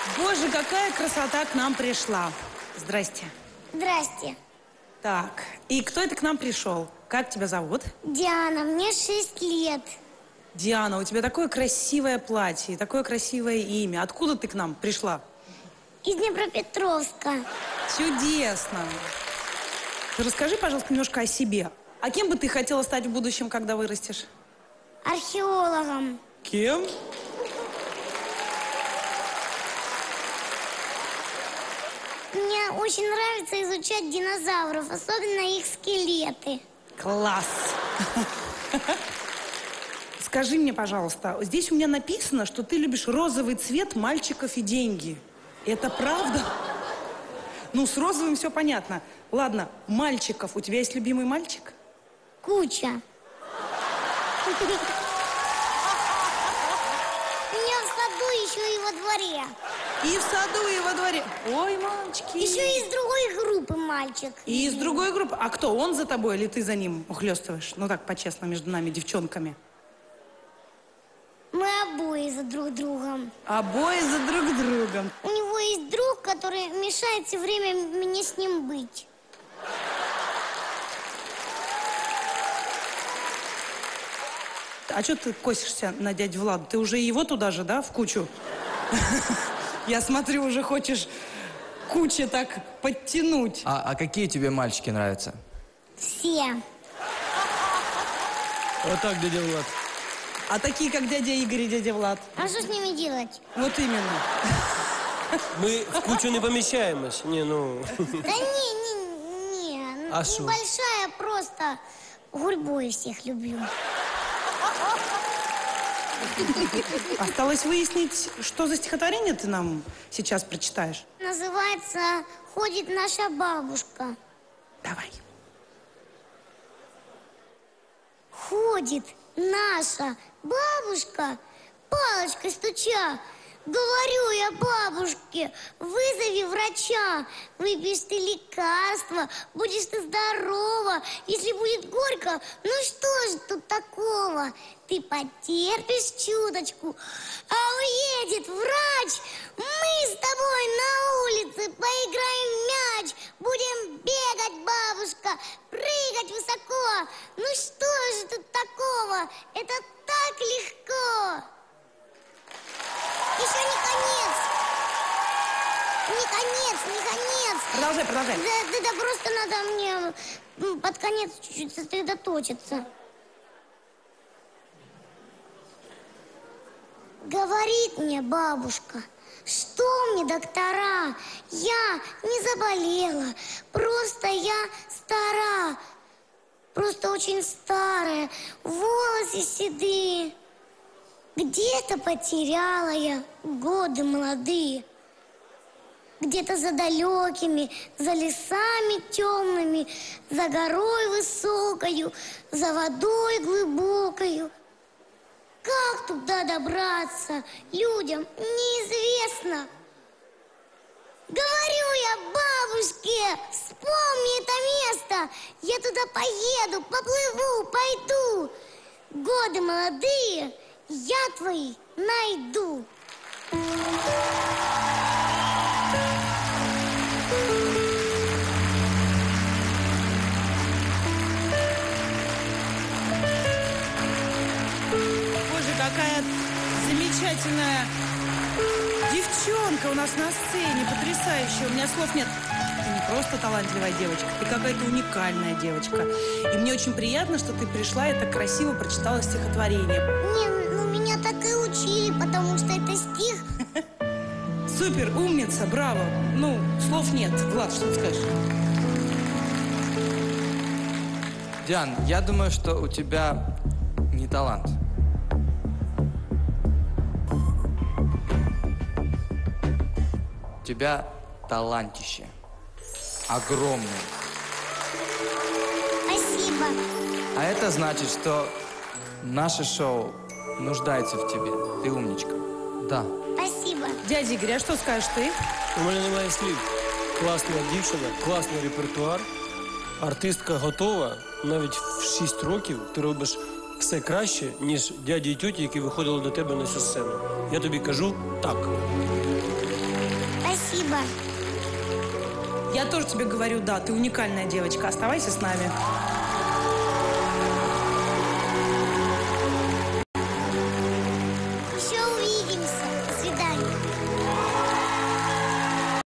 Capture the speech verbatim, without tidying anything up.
Боже, какая красота к нам пришла. Здрасте. Здрасте. Так, и кто это к нам пришел? Как тебя зовут? Диана, мне шесть лет. Диана, у тебя такое красивое платье, такое красивое имя. Откуда ты к нам пришла? Из Днепропетровска. Чудесно. Расскажи, пожалуйста, немножко о себе. А кем бы ты хотела стать в будущем, когда вырастешь? Археологом. Кем? Мне очень нравится изучать динозавров, особенно их скелеты. Класс! Скажи мне, пожалуйста, здесь у меня написано, что ты любишь розовый цвет, мальчиков и деньги. Это правда? Ну, с розовым все понятно. Ладно, мальчиков. У тебя есть любимый мальчик? Куча. У меня в саду еще и во дворе. И в саду, и во дворе. Ой, мальчики. Еще и из другой группы мальчик. И из другой группы. А кто, он за тобой или ты за ним ухлёстываешь? Ну так, по-честному, между нами, девчонками. Мы обои за друг другом. Обои за друг другом. У него есть друг, который мешает все время мне с ним быть. А что ты косишься на дядю Владу? Ты уже его туда же, да, в кучу? Я смотрю, уже хочешь куче так подтянуть. А, а какие тебе мальчики нравятся? Все. Вот так, дядя Влад. А такие, как дядя Игорь и дядя Влад? А что с ними делать? Вот именно. Мы в кучу не помещаемся. Не, ну... Да не, не, не. А шо? Небольшая, просто гурьбой всех люблю. Осталось выяснить, что за стихотворение ты нам сейчас прочитаешь. Называется «Ходит наша бабушка». Давай. Ходит наша бабушка, палочкой стуча. Говорю я бабушке, вызови врача. Выпьешь ты лекарства, будешь ты здорова. Если будет горько, ну что же тут такого? Ты потерпишь чуточку, а уедет врач. Мы с тобой на улице поиграем в мяч. Будем бегать, бабушка, прыгать высоко. Ну что же тут такого? Это так легко. Еще не конец. Не конец, не конец. Продолжай, продолжай. Да, да, да просто надо мне м, под конец чуть-чуть сосредоточиться. Говорит мне бабушка, что мне доктора? Я не заболела, просто я стара. Просто очень старая, волосы седые. Где-то потеряла я годы молодые. Где-то за далекими, за лесами темными, за горой высокою, за водой глубокою. Как туда добраться, людям неизвестно. Говорю я бабушке, вспомни это место. Я туда поеду, поплыву, пойду. Годы молодые я твои найду. Боже, какая замечательная девчонка у нас на сцене, потрясающая. У меня слов нет. Ты не просто талантливая девочка, ты какая-то уникальная девочка. И мне очень приятно, что ты пришла и так красиво прочитала стихотворение. Не, ну меня так и учили, потому что это стих. Супер, умница, браво. Ну, слов нет. Влад, что ты скажешь? Диан, я думаю, что у тебя не талант. У тебя талантище. Огромное. Спасибо. А это значит, что наше шоу нуждается в тебе. Ты умничка. Да. Спасибо. Дядя Игорь, а что скажешь ты? У мене немає слів. Класна дівчина, класний репертуар. Артистка готова. Навіть в шість років ти робиш все краще, ніж дяді і тьоті, які виходили до тебе на цю сцену. Я тобі кажу так. Спасибо. Я тоже тебе говорю, да, ты уникальная девочка. Оставайся с нами.